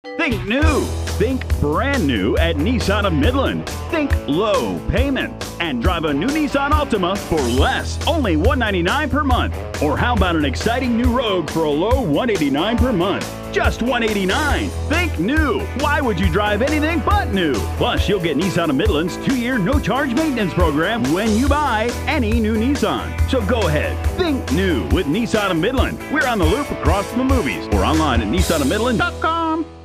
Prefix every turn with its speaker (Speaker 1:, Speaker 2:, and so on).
Speaker 1: Think new. Think brand new at Nissan of Midland. Think low payment and drive a new Nissan Altima for less, only $199 per month. Or how about an exciting new Rogue for a low $189 per month? Just $189. Think new. Why would you drive anything but new? Plus, you'll get Nissan of Midland's 2-year no-charge maintenance program when you buy any new Nissan. So go ahead, think new with Nissan of Midland. We're on the loop across from the movies or online at nissanofmidland.com.